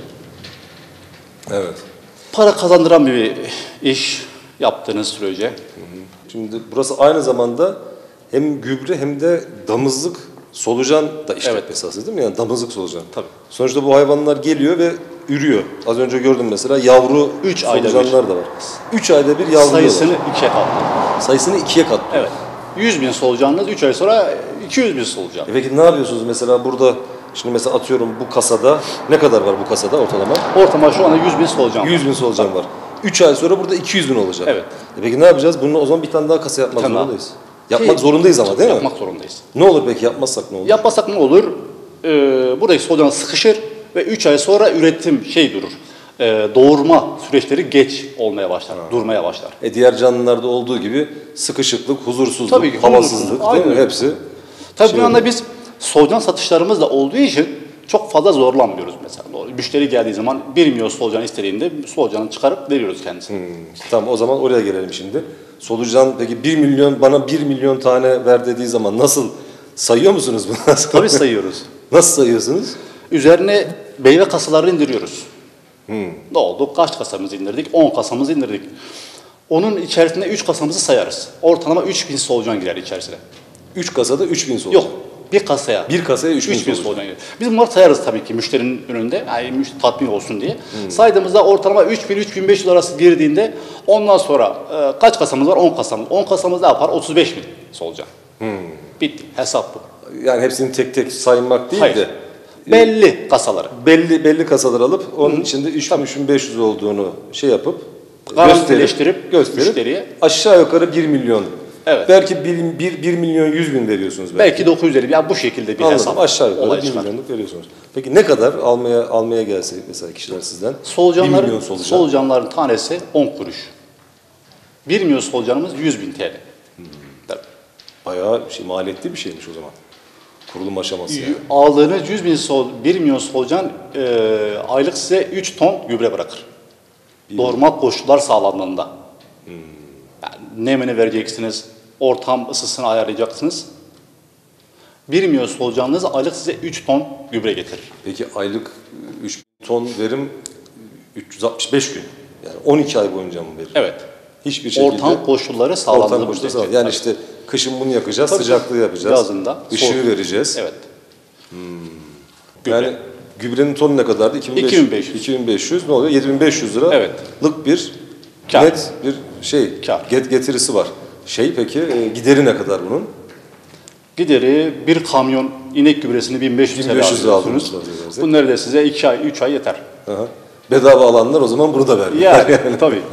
Speaker 1: Evet.
Speaker 2: Para kazandıran bir iş yaptığınız sürece.
Speaker 1: Şimdi burası aynı zamanda hem gübre hem de damızlık solucan da işletme
Speaker 2: Evet.
Speaker 1: esası değil mi? Yani damızlık solucan.
Speaker 2: Tabii.
Speaker 1: Sonuçta bu hayvanlar geliyor ve ürüyor. Az önce gördüm mesela yavru
Speaker 2: Üç ayda
Speaker 1: solucanlar da var. Üç ayda bir yavruluyorlar.
Speaker 2: Sayısını ikiye katlıyor.
Speaker 1: Sayısını ikiye katlıyor.
Speaker 2: Evet. yüz bin solucanınız üç ay sonra iki yüz bin solucan.
Speaker 1: E peki ne yapıyorsunuz mesela burada? Şimdi mesela atıyorum bu kasada ne kadar var bu kasada ortalama?
Speaker 2: Ortalama şu anda yüz bin solucan var.
Speaker 1: yüz bin solucan var. üç ay sonra burada iki yüz bin olacak.
Speaker 2: Evet.
Speaker 1: E peki ne yapacağız? Bunun o zaman bir tane daha kasa yapmak
Speaker 2: Bir tane daha.
Speaker 1: zorundayız. Yapmak
Speaker 2: Ki-
Speaker 1: zorundayız ama değil mi?
Speaker 2: Yapmak zorundayız.
Speaker 1: Ne olur peki yapmazsak ne olur?
Speaker 2: Yapmasak ne olur? Ee, buradaki solucan sıkışır ve üç ay sonra üretim şey durur. Ee, doğurma süreçleri geç olmaya başlar, durmaya başlar.
Speaker 1: E diğer canlılarda olduğu gibi sıkışıklık, huzursuzluk,
Speaker 2: Tabii ki,
Speaker 1: havasızlık
Speaker 2: huzursuzluk,
Speaker 1: değil mi?
Speaker 2: aynen.
Speaker 1: Hepsi.
Speaker 2: Tabii
Speaker 1: şey
Speaker 2: bir anda
Speaker 1: oluyor.
Speaker 2: biz solucan satışlarımız da olduğu için çok fazla zorlanmıyoruz mesela. Müşteri geldiği zaman bir milyon solucan istediğinde solucanı çıkarıp veriyoruz kendisine.
Speaker 1: Hmm, tamam o zaman oraya gelelim şimdi. Solucan peki bir milyon bana bir milyon tane ver dediği zaman nasıl sayıyor musunuz bunu?
Speaker 2: Tabii sayıyoruz.
Speaker 1: Nasıl sayıyorsunuz?
Speaker 2: Üzerine meyve kasalarını indiriyoruz. Ne oldu? Kaç kasamızı indirdik? on kasamızı indirdik. Onun içerisinde üç kasamızı sayarız. Ortalama üç bin solucan girer içerisine.
Speaker 1: üç kasada üç bin solucan.
Speaker 2: Yok, bir kasaya.
Speaker 1: Bir kasaya üç bin
Speaker 2: üç bin
Speaker 1: solucan.
Speaker 2: solucan girer. Biz bunları sayarız tabii ki müşterinin önünde. Yani müşteri tatmin olsun diye. Saydığımızda ortalama üç bin üç bin beş yüz arası girdiğinde ondan sonra e, kaç kasamız var? on kasamız. on kasamız ne yapar? otuz beş bin solucan. Bitti. Hesap bu.
Speaker 1: Yani hepsini tek tek saymak değil
Speaker 2: Hayır.
Speaker 1: de
Speaker 2: Belli kasaları.
Speaker 1: belli belli kasalar alıp onun içinde üç bin üç bin beş yüz olduğunu şey yapıp
Speaker 2: Garantileştirip
Speaker 1: gösterip
Speaker 2: müşteriye.
Speaker 1: aşağı yukarı bir milyon.
Speaker 2: Evet.
Speaker 1: Belki bir, bir, bir milyon yüz bin veriyorsunuz belki.
Speaker 2: Belki dokuz yüz elli. Yani bu şekilde bir
Speaker 1: Anladım.
Speaker 2: hesap.
Speaker 1: Aşağı yukarı
Speaker 2: olay
Speaker 1: bir
Speaker 2: çıkar.
Speaker 1: milyonluk veriyorsunuz. Peki ne kadar almaya almaya gelse mesela kişiler sizden? bir
Speaker 2: Solucanların,
Speaker 1: milyon solucan.
Speaker 2: solucanların tanesi on kuruş. bir milyon solucanımız yüz bin T L. Tabii.
Speaker 1: Bayağı şey, maliyetli bir şeymiş o zaman. Kurulum aşaması yani.
Speaker 2: Aldığınız yüz bin sol, bir milyon solucan e, aylık size üç ton gübre bırakır. Normal koşullar sağlandığında. Yani nemini vereceksiniz, ortam ısısını ayarlayacaksınız. bir milyon solucanınız aylık size üç ton gübre getirir.
Speaker 1: Peki aylık üç bin ton verim üç yüz altmış beş gün. Yani on iki ay boyunca mı verir?
Speaker 2: Evet.
Speaker 1: Hiçbir şekilde
Speaker 2: Ortam koşulları sağlandığı
Speaker 1: ortam koşulları
Speaker 2: müddetçe.
Speaker 1: sağlanır. Yani
Speaker 2: Tabii.
Speaker 1: işte kışın bunu yakacağız,
Speaker 2: Tabii.
Speaker 1: sıcaklığı yapacağız.
Speaker 2: Yazında
Speaker 1: ışığı
Speaker 2: soğuk.
Speaker 1: vereceğiz.
Speaker 2: Evet.
Speaker 1: Yani gübrenin tonu ne kadardı? iki bin beş yüz.
Speaker 2: iki bin beş yüz.
Speaker 1: iki bin beş yüz ne oluyor? yedi bin beş yüz liralık
Speaker 2: Evet.
Speaker 1: bir
Speaker 2: Kâr.
Speaker 1: net bir şey
Speaker 2: Kâr.
Speaker 1: get getirisi var. Şey peki e, gideri ne kadar bunun?
Speaker 2: Gideri bir kamyon inek gübresini bin beş yüz
Speaker 1: bin beş yüz lira
Speaker 2: alıyorsunuz.
Speaker 1: aldınız.
Speaker 2: Bu neredeyse size iki ay, üç ay yeter.
Speaker 1: Aha. Bedava alanlar o zaman bunu da vermiyor.
Speaker 2: Yani tabii.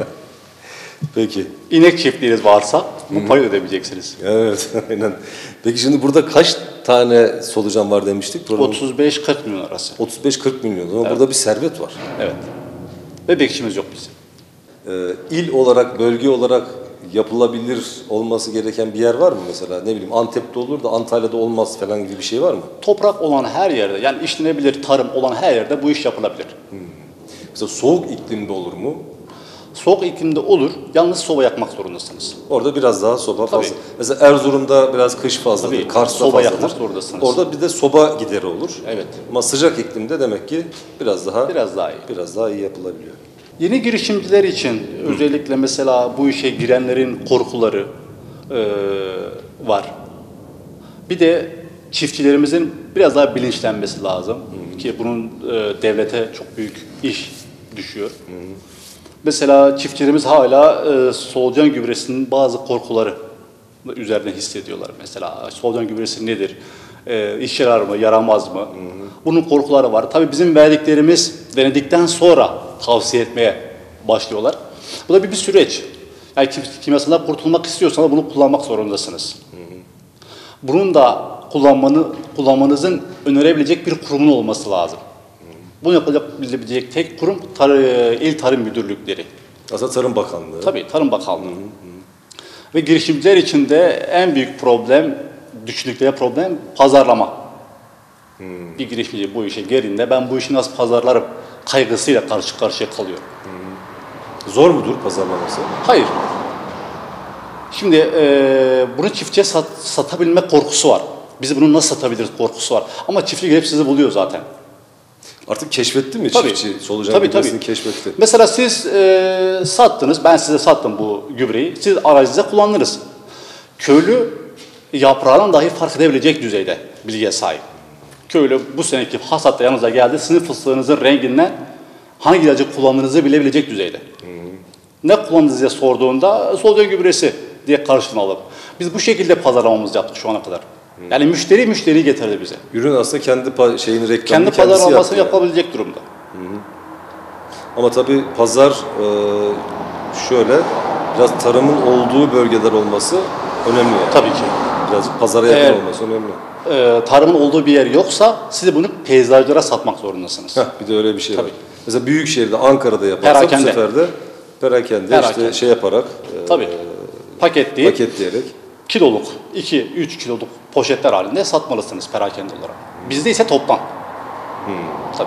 Speaker 1: Peki.
Speaker 2: İnek çiftliğiniz varsa bu payı ödemeyeceksiniz.
Speaker 1: Evet, aynen. Peki şimdi burada kaç tane solucan var demiştik? Buranın
Speaker 2: otuz beş kırk milyon arası.
Speaker 1: otuz beş kırk milyon. Ama burada bir servet var.
Speaker 2: Evet. Ve bekçimiz yok bizim.
Speaker 1: Ee, il olarak, bölge olarak yapılabilir olması gereken bir yer var mı mesela? Ne bileyim Antep'te olur da Antalya'da olmaz falan gibi bir şey var mı?
Speaker 2: Toprak olan her yerde, yani işlenebilir tarım olan her yerde bu iş yapılabilir.
Speaker 1: Mesela soğuk iklimde olur mu?
Speaker 2: Soğuk iklimde olur, yalnız soba yakmak zorundasınız.
Speaker 1: Orada biraz daha soba
Speaker 2: Tabii.
Speaker 1: fazla. Mesela Erzurum'da biraz kış fazladır,
Speaker 2: Tabii,
Speaker 1: Kars'ta
Speaker 2: soba
Speaker 1: fazladır.
Speaker 2: yakmak zorundasınız.
Speaker 1: Orada bir de soba gideri olur.
Speaker 2: Evet.
Speaker 1: Ama sıcak iklimde demek ki biraz daha
Speaker 2: Biraz daha iyi.
Speaker 1: biraz daha iyi yapılabiliyor.
Speaker 2: Yeni girişimciler için özellikle mesela bu işe girenlerin korkuları e, var. Bir de çiftçilerimizin biraz daha bilinçlenmesi lazım. Ki bunun e, devlete çok büyük iş düşüyor. Mesela çiftçilerimiz hala e, solucan gübresinin bazı korkuları üzerine hissediyorlar. Mesela solucan gübresi nedir? E, işe yarar mı, yaramaz mı? Hı hı. Bunun korkuları var. Tabii bizim verdiklerimiz denedikten sonra tavsiye etmeye başlıyorlar. Bu da bir, bir süreç. Yani kim, kimyasaldan kurtulmak istiyorsanız bunu kullanmak zorundasınız. Hı hı. Bunun da kullanmanı, kullanmanızın önerebilecek bir kurumun olması lazım. Bunu yapabilecek tek kurum tar İl Tarım Müdürlükleri.
Speaker 1: Aslında Tarım Bakanlığı.
Speaker 2: Tabii Tarım Bakanlığı. Hı hı. Ve girişimciler için de en büyük problem, düşündükleri problem pazarlama. Hı. Bir girişimci bu işe geldiğinde ben bu işi nasıl pazarlarım kaygısıyla karşı karşıya kalıyor.
Speaker 1: Hı. Zor mudur pazarlaması?
Speaker 2: Hayır. Şimdi e, bunu çiftçiye sat, satabilme korkusu var. Biz bunu nasıl satabiliriz korkusu var. Ama çiftçi gelip sizi buluyor zaten.
Speaker 1: Artık keşfetti mi
Speaker 2: Tabii.
Speaker 1: çiftçi solucan
Speaker 2: Tabii,
Speaker 1: gübresini
Speaker 2: tabii.
Speaker 1: keşfetti?
Speaker 2: Mesela siz e, sattınız, ben size sattım bu gübreyi, siz aracınıza kullandınız. Köylü yaprağından dahi fark edebilecek düzeyde bilgiye sahip. Köylü bu seneki hasatta yanınıza geldi, sizin fıstığınızın renginden hangi ilacı kullandığınızı bilebilecek düzeyde. Hı hı. Ne kullandınız diye sorduğunda solucan gübresi diye karşılığını alıp. Biz bu şekilde pazarlamamızı yaptık şu ana kadar. Hı. Yani müşteri müşteriyi getirdi bize.
Speaker 1: Ürün aslında kendi şeyini reklamını
Speaker 2: kendi
Speaker 1: kendisi
Speaker 2: pazarlamasını
Speaker 1: yaptı
Speaker 2: yapabilecek
Speaker 1: yani.
Speaker 2: durumda.
Speaker 1: Hı hı. Ama tabii pazar e, şöyle biraz tarımın olduğu bölgeler olması önemli yani.
Speaker 2: Tabii ki.
Speaker 1: Birazcık pazara yakın
Speaker 2: Eğer,
Speaker 1: olması önemli.
Speaker 2: E, tarımın olduğu bir yer yoksa siz bunu peyzajlara satmak zorundasınız.
Speaker 1: Heh, bir de öyle bir şey
Speaker 2: Tabii.
Speaker 1: var. Mesela büyük şehirde Ankara'da yaparsa
Speaker 2: Perakende.
Speaker 1: bu sefer de perakende,
Speaker 2: Perakende.
Speaker 1: işte şey yaparak e,
Speaker 2: Tabii. Paketleyip
Speaker 1: paketleyerek
Speaker 2: kiloluk, iki üç kiloluk poşetler halinde satmalısınız perakende olarak. Bizde ise toptan. Hmm. Tabii.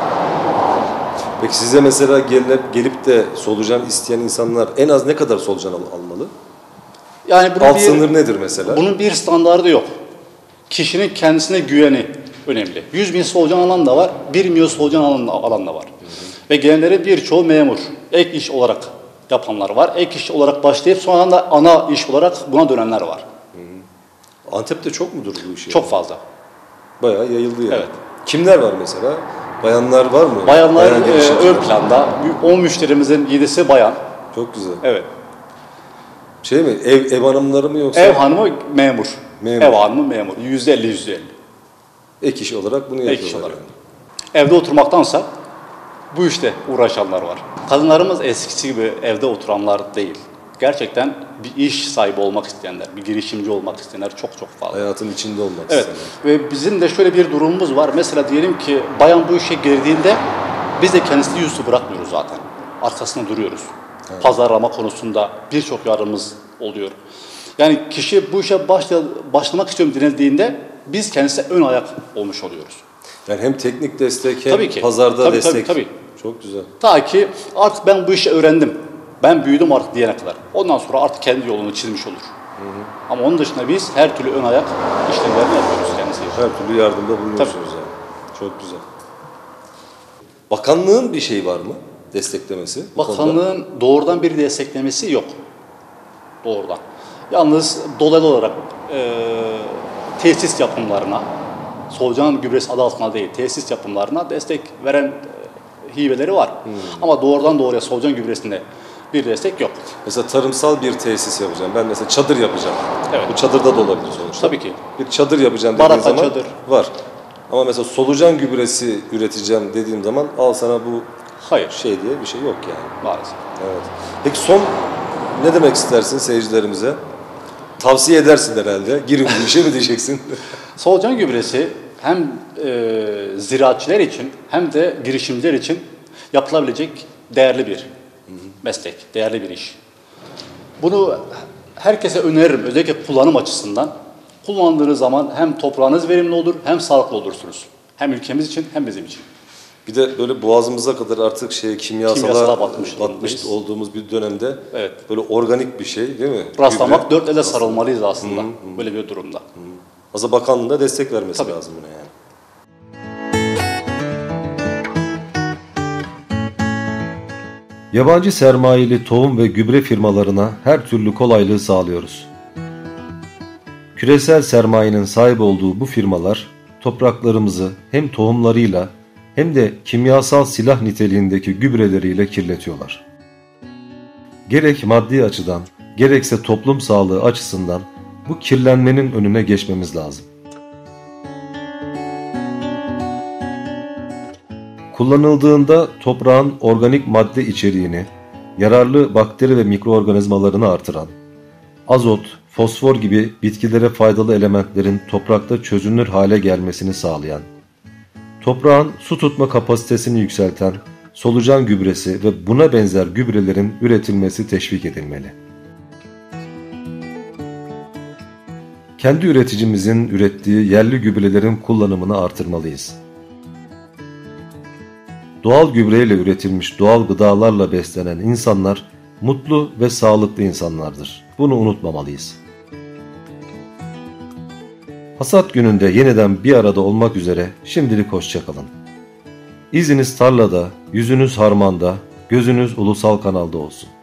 Speaker 1: Peki size mesela gelip, gelip de solucan isteyen insanlar en az ne kadar solucan al, almalı?
Speaker 2: Yani bunun
Speaker 1: Alt
Speaker 2: bir,
Speaker 1: sınır nedir mesela?
Speaker 2: Bunun bir standardı yok. Kişinin kendisine güveni önemli. yüz bin solucan alan da var, bir milyon solucan alan, alan da var. Hı hı. Ve gelenlerin birçoğu memur. Ek iş olarak yapanlar var. Ek iş olarak başlayıp sonradan da ana iş olarak buna dönenler var.
Speaker 1: Hı hı. Antep'te çok mudur bu iş?
Speaker 2: Çok fazla.
Speaker 1: Bayağı yayıldı yani.
Speaker 2: Evet.
Speaker 1: Kimler var mesela? Bayanlar var mı?
Speaker 2: Bayanlar
Speaker 1: Bayan
Speaker 2: e, ön planda. on müşterimizin yedisi bayan.
Speaker 1: Çok güzel.
Speaker 2: Evet.
Speaker 1: Şey mi? Ev, ev hanımları mı yoksa?
Speaker 2: Ev hanımı memur.
Speaker 1: Memur.
Speaker 2: Ev hanımı memur. yüzde elli yüzde elli.
Speaker 1: Ek iş olarak bunu yapıyorlar.
Speaker 2: Ek iş olarak.
Speaker 1: Yani.
Speaker 2: Evde oturmaktansa bu işte uğraşanlar var. Kadınlarımız eskisi gibi evde oturanlar değil. Gerçekten bir iş sahibi olmak isteyenler, bir girişimci olmak isteyenler çok çok fazla.
Speaker 1: Hayatın içinde olmak
Speaker 2: Evet.
Speaker 1: isteyenler.
Speaker 2: Ve bizim de şöyle bir durumumuz var. Mesela diyelim ki bayan bu işe girdiğinde biz de kendisini yüzsüz bırakmıyoruz zaten. Arkasında duruyoruz. Evet. Pazarlama konusunda birçok yardımımız oluyor. Yani kişi bu işe başla, başlamak istiyorum denildiğinde biz kendisine ön ayak olmuş oluyoruz.
Speaker 1: Yani hem teknik destek hem
Speaker 2: Tabii ki.
Speaker 1: pazarda
Speaker 2: Tabii,
Speaker 1: destek.
Speaker 2: tabii, tabii.
Speaker 1: Çok güzel.
Speaker 2: Ta ki artık ben bu işi öğrendim. Ben büyüdüm artık diyene kadar. Ondan sonra artık kendi yolunu çizmiş olur. Hı hı. Ama onun dışında biz her türlü ön ayak işlemlerini yapıyoruz kendisiyle.
Speaker 1: Her türlü yardımda bulunuyorsunuz yani. Çok güzel. Bakanlığın bir şey var mı? Desteklemesi?
Speaker 2: Bakanlığın konuda? Doğrudan bir desteklemesi yok. Doğrudan. Yalnız dolaylı olarak e, tesis yapımlarına, solucan gübresi adı altında değil, tesis yapımlarına destek veren e, hibeleri var. Hmm. Ama doğrudan doğruya solucan gübresinde bir destek yok.
Speaker 1: Mesela tarımsal bir tesis yapacağım. Ben mesela çadır yapacağım.
Speaker 2: Evet.
Speaker 1: Bu çadırda da olabilir sonuçta.
Speaker 2: Tabii ki.
Speaker 1: Bir çadır yapacağım dediğim
Speaker 2: Baraka
Speaker 1: zaman
Speaker 2: çadır.
Speaker 1: var. Ama mesela solucan gübresi üreteceğim dediğim zaman al sana bu
Speaker 2: Hayır.
Speaker 1: şey diye bir şey yok yani.
Speaker 2: Maalesef.
Speaker 1: Evet. Peki son ne demek istersin seyircilerimize? Tavsiye edersin herhalde. Girin bu işe mi diyeceksin?
Speaker 2: Solucan gübresi hem e, ziraatçılar için hem de girişimciler için yapılabilecek değerli bir meslek, değerli bir iş. Bunu herkese öneririm, özellikle kullanım açısından. Kullandığınız zaman hem toprağınız verimli olur, hem sağlıklı olursunuz. Hem ülkemiz için hem bizim için.
Speaker 1: Bir de böyle boğazımıza kadar artık şey kimyasala,
Speaker 2: Kimyasala batmış
Speaker 1: batmış
Speaker 2: durumdayız.
Speaker 1: olduğumuz bir dönemde
Speaker 2: Evet.
Speaker 1: böyle organik bir şey değil mi?
Speaker 2: Rastlamak
Speaker 1: Gübre.
Speaker 2: dört ele sarılmalıyız aslında böyle bir durumda.
Speaker 1: Aslında bakanlığın da destek vermesi
Speaker 2: Tabii.
Speaker 1: lazım buna yani. Yabancı sermayeli tohum ve gübre firmalarına her türlü kolaylığı sağlıyoruz. Küresel sermayenin sahip olduğu bu firmalar topraklarımızı hem tohumlarıyla hem de kimyasal silah niteliğindeki gübreleriyle kirletiyorlar. Gerek maddi açıdan, gerekse toplum sağlığı açısından bu kirlenmenin önüne geçmemiz lazım. Kullanıldığında toprağın organik madde içeriğini, yararlı bakteri ve mikroorganizmalarını artıran, azot, fosfor gibi bitkilere faydalı elementlerin toprakta çözünür hale gelmesini sağlayan, toprağın su tutma kapasitesini yükselten solucan gübresi ve buna benzer gübrelerin üretilmesi teşvik edilmeli. Kendi üreticimizin ürettiği yerli gübrelerin kullanımını artırmalıyız. Doğal gübreyle üretilmiş doğal gıdalarla beslenen insanlar mutlu ve sağlıklı insanlardır. Bunu unutmamalıyız. Hasat gününde yeniden bir arada olmak üzere şimdilik hoşça kalın. İziniz tarlada, yüzünüz harmanda, gözünüz ulusal kanalda olsun.